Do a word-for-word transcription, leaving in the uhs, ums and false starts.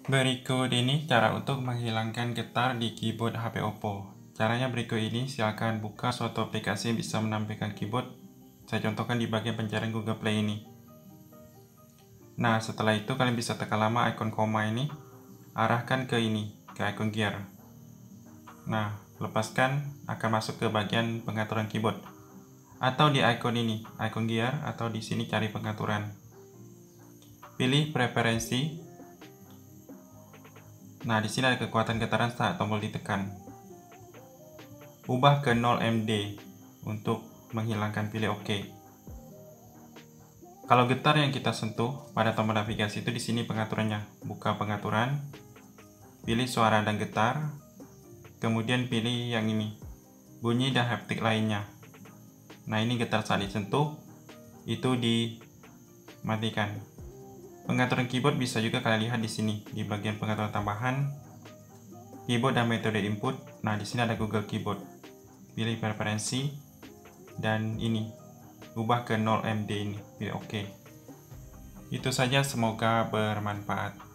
Berikut ini cara untuk menghilangkan getar di keyboard H P Oppo. Caranya berikut ini, silakan buka suatu aplikasi yang bisa menampilkan keyboard. Saya contohkan di bagian pencarian Google Play ini. Nah, setelah itu kalian bisa tekan lama ikon koma ini, arahkan ke ini, ke ikon gear. Nah, lepaskan akan masuk ke bagian pengaturan keyboard. Atau di ikon ini, ikon gear, atau di sini cari pengaturan. Pilih preferensi. Nah, di sini ada kekuatan getaran saat tombol ditekan. Ubah ke nol M D untuk menghilangkan, pilih OK. Kalau getar yang kita sentuh pada tombol navigasi itu di sini pengaturannya. Buka pengaturan, pilih suara dan getar, kemudian pilih yang ini, bunyi dan haptik lainnya. Nah, ini getar saat disentuh, itu dimatikan. Pengaturan keyboard bisa juga kalian lihat di sini di bagian pengaturan tambahan, keyboard dan metode input. Nah, di sini ada Google Keyboard. Pilih preferensi dan ini, ubah ke nol M D ini, pilih OK. Itu saja, semoga bermanfaat.